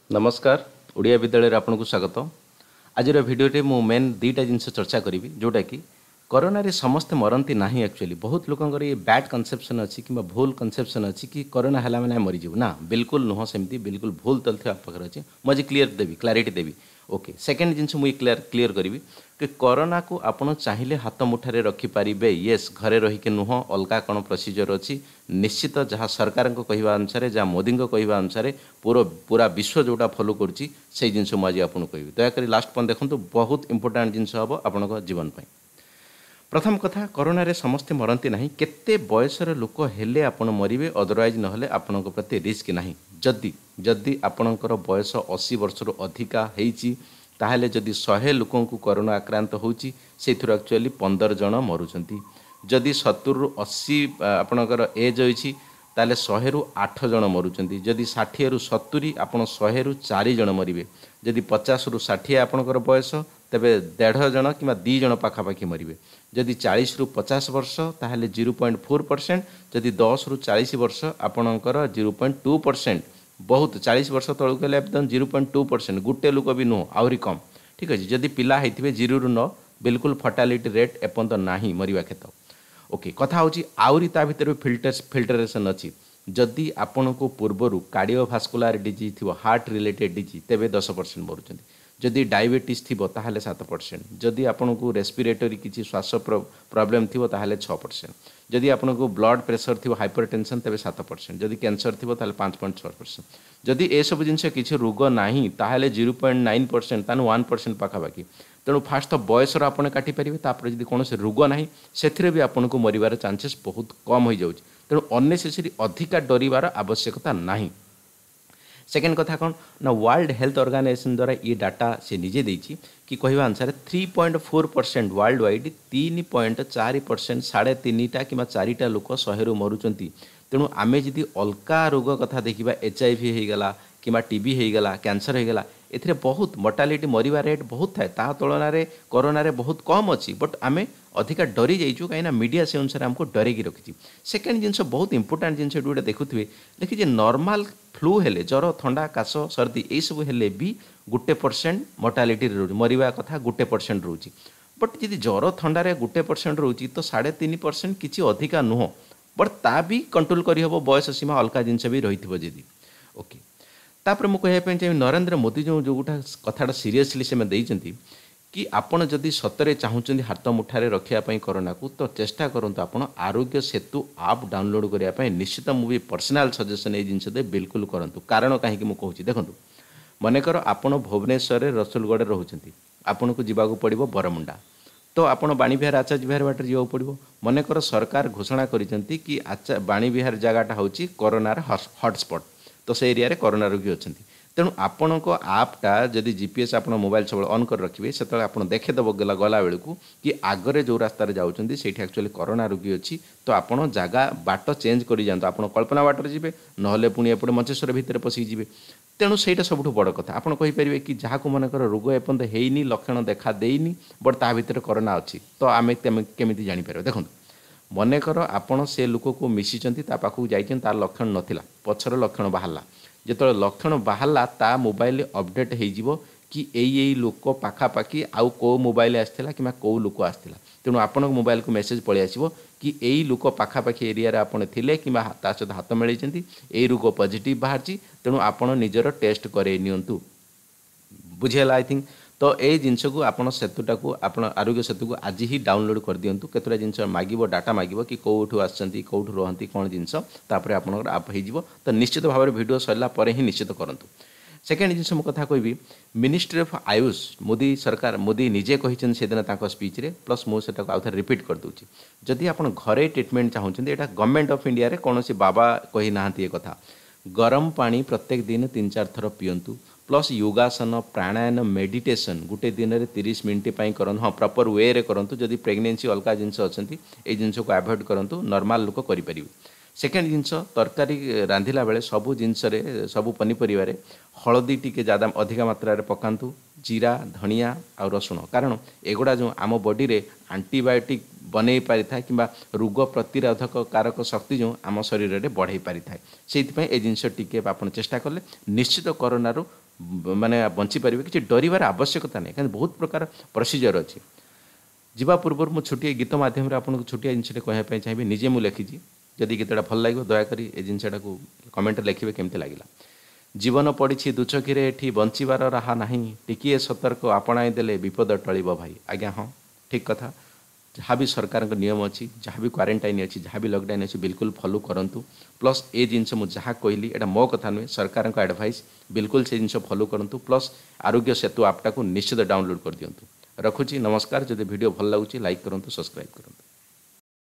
नमस्कार ओडिया विद्यालय आपन को स्वागत। आज भिडियो मु मेन दुईटा जिनस चर्चा करी जोटा कि कोरोना रे समस्त मरती ना। एक्चुअली बहुत लोक ये बैड कनसेप्शन अच्छी कि भूल कनसेप्शन अच्छी कि कोरोना है मैंने मरीजु ना, बिल्कुल नुह सेमती, बिल्कुल भूल तथ्य आप पाखे अच्छे। मुझे क्लीयर देवी, क्लारिटी देवी। ओके, सेकेंड जिनस मुझे क्लीयर करी कि कोरोना को आपड़ चाहिए हाथ मुठारे रखिपारे। येस, घरे रहीकि नुह, अलग कौन प्रोसीजर अच्छी निश्चित जहाँ सरकार को कहवा अनुसार, जहाँ मोदी को कहवा अनुसार पूरा विश्व जोटा फॉलो करुच्ची से जिनस मुझे आपको कहबी। दयाकोरी लास्ट पॉइंट देखो, बहुत इंपोर्टाट जिनस हम आपण जीवन पर। प्रथम कथा, कोरोना रे समस्ते मरती ना, केते बयसर लोक हेले आपण मरबे, अदरवाइज नहले आपण प्रति रिस्क ना। जदि जदि आपणकर बयस 80 वर्ष अधिका होती ताहले जदि 100 लोक कोरोना आक्रांत होची सेथुर एक्चुअली 15 जन मरुचंती। जदि 70 रु 80 आपणकर एज होईची ताले 100 रु 8 जन मरुचंती। जदि 60 रु 70 आपण 100 रु 4 जन मरिबे। जदि 50 रु 60 आपणकर बयस तेबे 1.5 जन कि 2 जन पाखापाखि मरिबे। जदि 40 रु 50 वर्ष ताहले 0.4%। जदि 10 रु 40 वर्ष आपणकर 0.2%। बहुत 40 वर्ष तलू गले एकदम 0.2%, गोटे लोक भी नुह, आहरी कम। ठीक अच्छे, जदि पिला होते 0 रु 9, बिल्कुल फर्टालिटी रेट एपर्त ना मरवा क्षेत्र। ओके, कथा होची आउरी ता भितर फिल्टरेशन अच्छी। जदि आपण को पूर्वर कार्डियोभास्कुलर डिजीज थी, हार्ट रिलेटेड डिजीज, तेबे 10% मरुचंती। जदि डायबिटीज थी ताहले 7%। जदि आपण को रेस्पिरेटरी किसी श्वास प्रॉब्लम थी ताहले 6%। जदि आपण को ब्लड प्रेशर थी, हाइपरटेंशन, तेबे 7%। जदि कैंसर थी ताहले 5.6%। जदि ए सब जिनस किसी रोग नाही ताहले 0.9%, तानु 1% पाखापाखि। तेणु फास्ट तो बयसर आपने काटी पारे, तापर जदि कौन रोग ना से भी आपन को मरबार चांसेस बहुत कम हो जाऊँ। तेणु अननेसेसरी अधिका डरबार आवश्यकता नहीं। सेकेंड कथा कौन ना, वर्ल्ड हेल्थ ऑर्गेनाइजेशन द्वारा ये डाटा से निजे देछि कि कहवा अनुसार 3.4% वर्ल्ड वाइड, 3.4%, 3.5टा कि 4टा लोक 100 रु मरुचंती। तेणु आमे जदि अलका रोग कथा देखिबा, HIV होगला कि टीबी होगला, कैंसर होगला, एथिरे बहुत मोर्टालिटी मरिबा रेट बहुत थाए, ता तुलन में कोरोना रे बहुत कम अच्छी। बट आमे अधिका डरी जाइछु कहीं मीडिया से अनुसार हमको डरेगी रखी। सेकेंड जिनस बहुत इंपोर्टाट जिनस गोटे देखुए, देखिए नॉर्मल फ्लू हेले, ज्वर, थंडा, काश, सर्दी, यही सब हेले भी 1% मोर्टालिटी रोज मरिबा कथा 1% रोची। बट जदि ज्वर थंडारे 1% रोची तो 3.5% किसी अधिका नुह। बट ता भी कंट्रोल करहब, बयस सीमा अलग जिनस भी रही जदि। ओके, तापर मु कहवाई चाहिए नरेंद्र मोदी जो गोटा कथाटा सीरीयसली से देइचंती कि आपण जदि सतरे चाहूँगी हाथ मुठारे रखापी कोरोना को, तो चेष्टा करूँ आपण आरोग्य सेतु आप डाउनलोड करने। निश्चित मुझे पर्सनाल सजेसन ये जिनस दे बिल्कुल करूँ। कारण कहीं मुझे देखूँ, मनकर आपण भुवनेश्वर रसुलगढ़ रोचंती, आपन को जीवाक पड़ो बरमुंडा, तो आपण बाणीविहार आचार्य विहार बाटर जावाक पड़ो। मनकर सरकार घोषणा करिसेंती कि बाणीविहार जगहटा होची कोरोनार हॉटस्पॉट, तो से एरिया रे कोरोना रोगी अच्छी। तेणु आपण को आपटा जदि जीपीएस आप मोबाइल सब ऑन कर रखिए, से आप देखेदेव गला बेलू कि आगरे जो रास्तार जाऊँगी से एक्चुअली कोरोना रोगी अच्छी। तो आपड़ जगह बाट चेंज कर जातु, आप कल्पना बाटर जी ना पुणी एपटे मंचेश्वर भितर पशिकी। तेणु सहीटा सब बड़ कथा। आपड़ कहींपारे कि जहाँ को मनकर रोग एपर्त होनी, लक्षण देखा देनी, बट ता भीतर कोरोना अच्छी, तो आम केमी जापर। देखो मनकर आपण से लोक को मिशिचंती, ता पाखक जाइछन, तार लक्षण नथिला, पछर लक्षण बाहरला। जो लक्षण बाहरला ता मोबाइल अपडेट हो कि यही लोक पाखापाखि आउ को मोबाइल आसाला कि कौ लोक आसाला। तेणु आपण मोबाइल को मेसेज पलि आसो कि यही लोक पाखापाखि एरिया आपड़ थे कि सहित हाथ मिलती, यही रोग पॉजिटिव बाहर। तेणु आपण निजर टेस्ट करे नियंतु। बुझीगला आई थिंक। तो ये जिनस को आप सेतुटा को आप आरोग्य सेतु को आज ही डाउनलोड कर दिंतु। केतटा जिनस मागिबो, डाटा मागिबो कि कौठू आसछंती, कौठू रहंती, कौन जिनस, तापर आपनकर आप हो। तो निश्चित भाव में वीडियो सरला परे ही निश्चित करंतु। सेकेंड जिनस मु कथा कहबी, मिनिस्ट्री ऑफ आयुष मोदी सरकार, मोदी निजे कहिछन से दिन ताको स्पीच रे, प्लस मु सेटा को आउथर रिपीट कर दूची। जदि आपण घरे treatment चाहूछंती, Etah government of India रे कोनोसी बाबा कहि नाहंती ए कथा। गरम पानी प्रत्येक दिन 3-4 थर पियंतु, प्लस योगासन, प्राणायाम, मेडिटेशन गोटे दिन में 30 मिनिट कर, हाँ प्रॉपर वे रे करंतु। जदि प्रेगनेंसी अलग जिनस अच्छी ये जिनस को अवॉइड करंतु, नॉर्मल लोक करें। सेकेंड जिनस तरकारी रांधिला बेले सबू जिनस सबू पनीपरिया रे हलदी टी ज़्यादा अधिक मात्रा रे पकातु, जीरा, धनिया और रसुण। कारण एगुड़ा जो आम बॉडी रे एंटीबायोटिक बनै पारि था कि रोग प्रतिरोधक कारक शक्ति जो आम शरीर में बढ़ाई पारि था। से ए जिनस टी आप चेष्टा कले निश्चित कोरोना माने बंची पारे कि डरबार आवश्यकता नहीं कहीं बहुत प्रकार प्रोसीजर अच्छी जीवा पूर्व मुझे छोटे गीत मध्यम आपको छोटिया जिनसे कहवाई चाहिए निजे मुझे लिखी जदि गीतटा भल लगे दयाकोरी ये जिनसा कमेंट लिखे केमती लगे जीवन पड़ी दुचकी एठी बंचीबार राहा नहीं टिकिए सतर्क आपणाई देले विपद टलिब भाई आज्ञा हाँ ठीक कथा जहाँ भी सरकार नियम अच्छी जहाँ भी क्वारंटाइन अच्छी जहाँ भी लॉकडाउन अच्छी बिल्कुल फॉलो करूँ प्लस ए जिनस मुझे जहाँ कहली एटा मो कथा नुहे सरकार एडवाइस बिल्कुल से जिन फॉलो करूँ प्लस आरोग्य सेतु आपटा को निश्चित डाउनलोड कर दिंतु रखुची नमस्कार जदि वीडियो भल लगुच लाइक करूँ सब्सक्राइब करूँ।